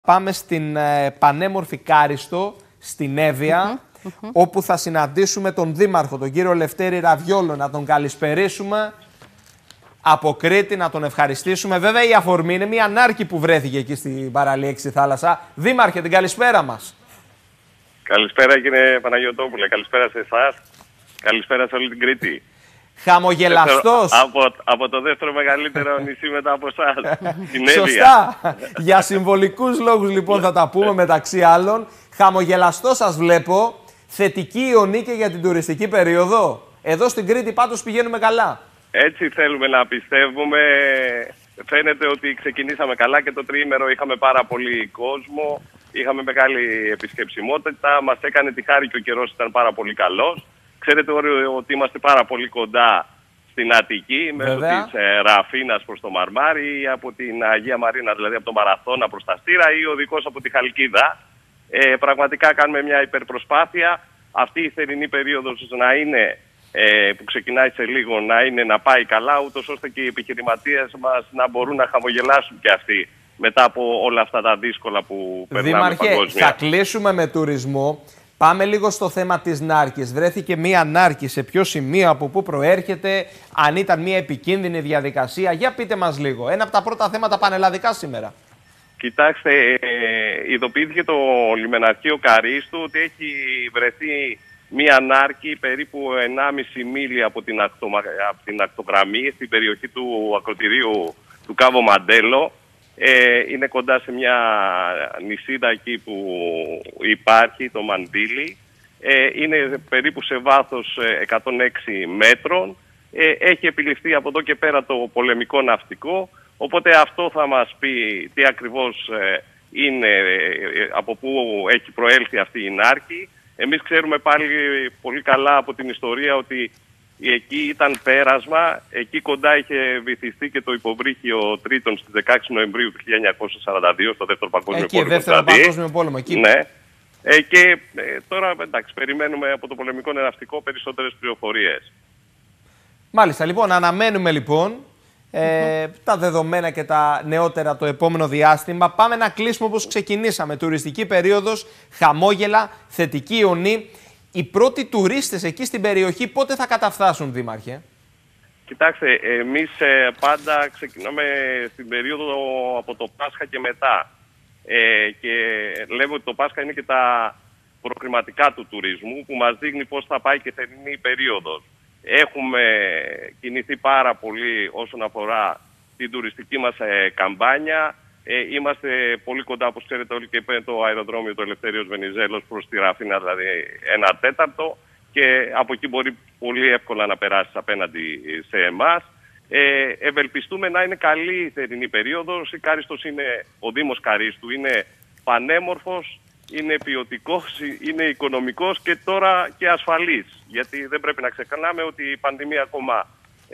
Πάμε στην πανέμορφη Κάριστο, στην Εύβοια, όπου θα συναντήσουμε τον Δήμαρχο, τον κύριο Λευτέρη Ραβιόλο, να τον καλησπερίσουμε από Κρήτη, να τον ευχαριστήσουμε. Βέβαια η αφορμή είναι μια νάρκη που βρέθηκε εκεί στην παραλία Έξι Θάλασσα. Δήμαρχε, την καλησπέρα μας. Καλησπέρα κύριε Παναγιωτόπουλε, καλησπέρα σε εσάς, καλησπέρα σε όλη την Κρήτη. Χαμογελαστός. Από το δεύτερο μεγαλύτερο νησί μετά από εσάς, την Εύβοια. Σωστά. Για συμβολικούς λόγους λοιπόν θα τα πούμε μεταξύ άλλων. Χαμογελαστό σας βλέπω. Θετική ιονή και για την τουριστική περίοδο. Εδώ στην Κρήτη πάντως πηγαίνουμε καλά. Έτσι θέλουμε να πιστεύουμε. Φαίνεται ότι ξεκινήσαμε καλά και το τριήμερο είχαμε πάρα πολύ κόσμο. Είχαμε μεγάλη επισκεψιμότητα. Μας έκανε τη χάρη και ο καιρός ήταν πάρα πολύ καλός. Ξέρετε ότι είμαστε πάρα πολύ κοντά στην Αττική, μέσω της Ραφίνας προς το Μαρμάρι, από την Αγία Μαρίνα, δηλαδή από το Μαραθώνα προς τα Στήρα ή οδικός από τη Χαλκίδα. Πραγματικά κάνουμε μια υπερπροσπάθεια. Αυτή η θερινή περίοδος να είναι, που ξεκινάει σε λίγο, να πάει καλά, ούτως ώστε και οι επιχειρηματίες μας να μπορούν να χαμογελάσουν και αυτοί μετά από όλα αυτά τα δύσκολα που περνάμε παγκόσμια. Δήμαρχε, θα κλείσουμε με τουρισμό. Πάμε λίγο στο θέμα της νάρκης. Βρέθηκε μία νάρκη, σε ποιο σημείο, από πού προέρχεται, αν ήταν μία επικίνδυνη διαδικασία. Για πείτε μας λίγο. Ένα από τα πρώτα θέματα πανελλαδικά σήμερα. Κοιτάξτε, ειδοποιήθηκε το λιμεναρχείο Καρίστου ότι έχει βρεθεί μία νάρκη περίπου 1,5 μίλια από την ακτογραμμή στην περιοχή του ακροτηρίου του Κάβο Μαντέλο. Είναι κοντά σε μια νησίδα εκεί που υπάρχει, το Μαντήλι. Είναι περίπου σε βάθος 106 μέτρων. Έχει επιληφθεί από εδώ και πέρα το πολεμικό ναυτικό. Οπότε αυτό θα μας πει τι ακριβώς είναι, από πού έχει προέλθει αυτή η νάρκη. Εμείς ξέρουμε πάλι πολύ καλά από την ιστορία ότι εκεί ήταν πέρασμα, εκεί κοντά είχε βυθιστεί και το υποβρύχιο Τρίτον στις 16 Νοεμβρίου του 1942, στο Δεύτερο Παγκόσμιο Πόλεμο. Δεύτερο Παγκόσμιο Πόλεμο, εκεί. Ναι. Και τώρα, εντάξει, περιμένουμε από το πολεμικό ναυτικό περισσότερες πληροφορίες. Μάλιστα, λοιπόν, αναμένουμε λοιπόν τα δεδομένα και τα νεότερα το επόμενο διάστημα. Πάμε να κλείσουμε όπως ξεκινήσαμε. Τουριστική περίοδος, χαμόγελα, θετική ιονή. Οι πρώτοι τουρίστες εκεί στην περιοχή πότε θα καταφτάσουν, Δήμαρχε? Κοιτάξτε, εμείς πάντα ξεκινάμε στην περίοδο από το Πάσχα και μετά. Και λέμε ότι το Πάσχα είναι και τα προκριματικά του τουρισμού που μας δείχνει πώς θα πάει και θερινή περίοδος. Έχουμε κινηθεί πάρα πολύ όσον αφορά την τουριστική μας καμπάνια. Είμαστε πολύ κοντά, όπως ξέρετε όλοι, και το αεροδρόμιο του Ελευθέριος Βενιζέλος προς τη Ραφίνα, δηλαδή 1/4, και από εκεί μπορεί πολύ εύκολα να περάσεις απέναντι σε εμάς. Ευελπιστούμε να είναι καλή η θερινή περίοδος. Ο Δήμος Καρίστου είναι πανέμορφος, είναι ποιοτικός, είναι οικονομικός και τώρα και ασφαλής. Γιατί δεν πρέπει να ξεχνάμε ότι η πανδημία ακόμα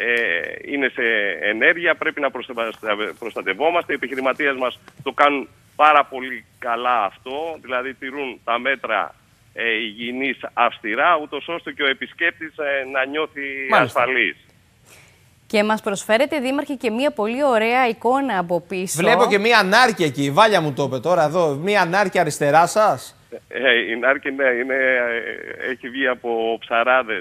είναι σε ενέργεια, πρέπει να προστατευόμαστε. Οι επιχειρηματίες μας το κάνουν πάρα πολύ καλά αυτό, δηλαδή τηρούν τα μέτρα υγιεινής αυστηρά, ούτως ώστε και ο επισκέπτης να νιώθει ασφαλής. Και μας προσφέρετε, Δήμαρχε, και μία πολύ ωραία εικόνα από πίσω. Βλέπω και μία νάρκη εκεί, η Βάλια μου το είπε τώρα εδώ, μία νάρκη αριστερά σας. Η νάρκη, ναι, έχει βγει από ψαράδες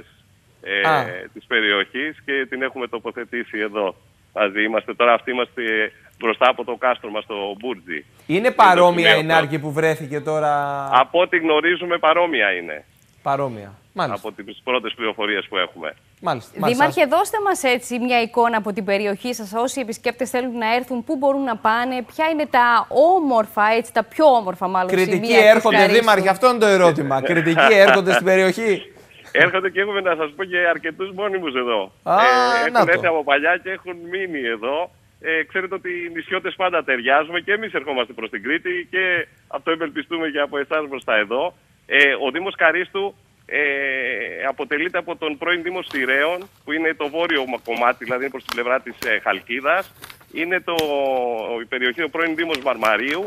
της περιοχής και την έχουμε τοποθετήσει εδώ μαζί. Είμαστε μπροστά από το κάστρο μας, το Μπούρτζι. Είναι παρόμοια η νάρκη που βρέθηκε τώρα? Από ό,τι γνωρίζουμε παρόμοια είναι. Παρόμοια. Μάλιστα. Από τις πρώτες πληροφορίες που έχουμε. Μάλιστα. Δήμαρχε, δώστε μας έτσι μια εικόνα από την περιοχή σας. Όσοι επισκέπτες θέλουν να έρθουν, πού μπορούν να πάνε, ποια είναι τα όμορφα, τα πιο όμορφα μάλλον Κριτικοί έρχονται, Δήμαρχε, αυτό είναι το ερώτημα. Κριτικοί έρχονται στην περιοχή? Έρχονται και έχουμε, να σας πω, και αρκετούς μόνιμους εδώ. Έχουν έρθει από παλιά και έχουν μείνει εδώ. Ξέρετε ότι οι νησιώτες πάντα ταιριάζουμε και εμείς ερχόμαστε προς την Κρήτη και αυτό ευελπιστούμε και από εσάς μπροστά εδώ. Ο Δήμος Καρίστου αποτελείται από τον πρώην Δήμο Στηρέων, που είναι το βόρειο κομμάτι, δηλαδή προς την πλευρά της Χαλκίδας. Είναι η περιοχή, ο πρώην Δήμος Μαρμαρίου,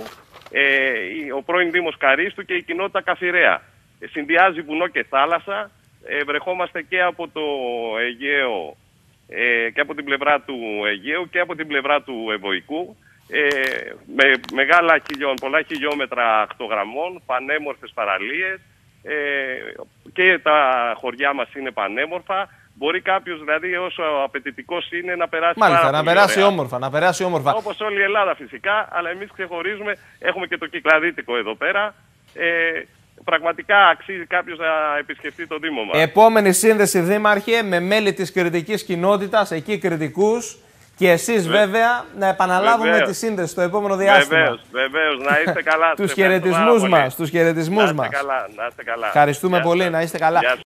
ο πρώην Δήμος Καρίστου και η κοινότητα Καφιρέα. Συνδυάζει βουνό και θάλασσα. Βρεχόμαστε και από το Αιγαίο, και από την πλευρά του Αιγαίου και από την πλευρά του Ευωικού. με πολλά χιλιόμετρα ακτογραμμών, πανέμορφες παραλίες, και τα χωριά μας είναι πανέμορφα. Μπορεί κάποιος, δηλαδή, όσο απαιτητικός είναι, να περάσει να περάσει όμορφα, να περάσει όμορφα. Όπως όλη η Ελλάδα φυσικά, αλλά εμείς ξεχωρίζουμε, έχουμε και το Κυκλαδίτικο εδώ πέρα. Πραγματικά αξίζει κάποιος να επισκεφτεί το Δήμο μας. Επόμενη σύνδεση, Δήμαρχε, με μέλη της κριτικής κοινότητας, εκεί κριτικούς, και εσείς βέβαια να επαναλάβουμε τη σύνδεση στο επόμενο διάστημα. Βεβαίως, να είστε καλά. Τους χαιρετισμούς μας, τους χαιρετισμούς μας. Να είστε καλά. Ευχαριστούμε πολύ, να είστε καλά.